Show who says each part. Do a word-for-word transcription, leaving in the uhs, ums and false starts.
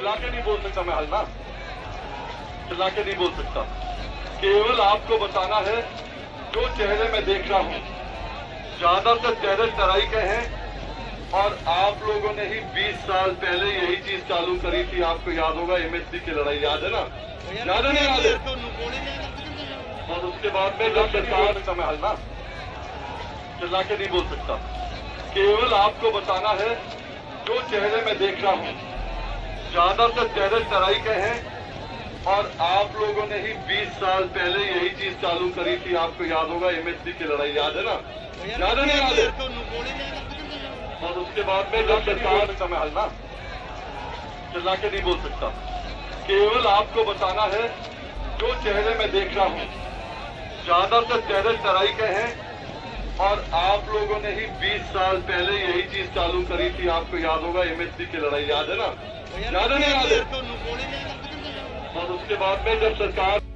Speaker 1: चिल्ला के नहीं बोल सकता मैं हलना, चिल्ला के नहीं बोल सकता। केवल आपको बताना है जो चेहरे मैं देख रहा हूँ, ज्यादातर चेहरे तराई के हैं और आप लोगों ने ही बीस साल पहले यही चीज चालू करी थी। आपको याद होगा एमएसपी की लड़ाई, याद है ना? याद है नहीं याद है? और उसके बाद में जब सरकार समय हलना, चिल्ला के नहीं बोल सकता। केवल आपको बताना है जो चेहरे मैं देख रहा हूँ, ज्यादातर चेहरे तराई के हैं और आप लोगों ने ही बीस साल पहले यही चीज चालू करी थी। आपको याद होगा एमएसपी की लड़ाई, याद है ना? याद है नहीं याद है? और उसके बाद में जब सरकार समय हलना, चिल्ला के नहीं बोल सकता। केवल आपको बताना है जो चेहरे मैं देख रहा हूँ, ज्यादातर चेहरे तराई के हैं और आप लोगों ने ही बीस साल पहले यही चीज चालू करी थी। आपको याद होगा एमएसपी की लड़ाई, याद है ना? याद है नहीं याद है? और उसके बाद में जब सरकार